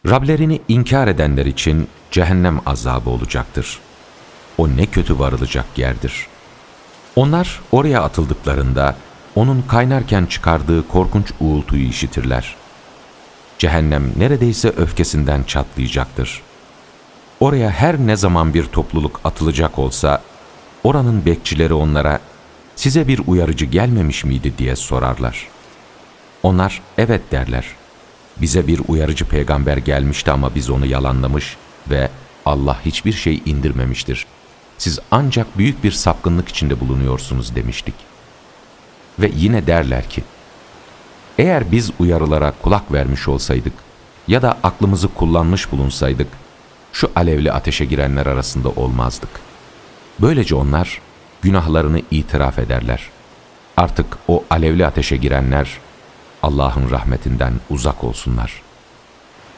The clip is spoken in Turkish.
Rablerini inkar edenler için cehennem azabı olacaktır. O ne kötü varılacak yerdir. Onlar oraya atıldıklarında onun kaynarken çıkardığı korkunç uğultuyu işitirler. Cehennem neredeyse öfkesinden çatlayacaktır. Oraya her ne zaman bir topluluk atılacak olsa, oranın bekçileri onlara, "Size bir uyarıcı gelmemiş miydi?" diye sorarlar. Onlar, "Evet," derler. "Bize bir uyarıcı peygamber gelmişti ama biz onu yalanlamış ve Allah hiçbir şey indirmemiştir. Siz ancak büyük bir sapkınlık içinde bulunuyorsunuz," demiştik. Ve yine derler ki, "Eğer biz uyarılara kulak vermiş olsaydık ya da aklımızı kullanmış bulunsaydık, şu alevli ateşe girenler arasında olmazdık." Böylece onlar günahlarını itiraf ederler. Artık o alevli ateşe girenler Allah'ın rahmetinden uzak olsunlar.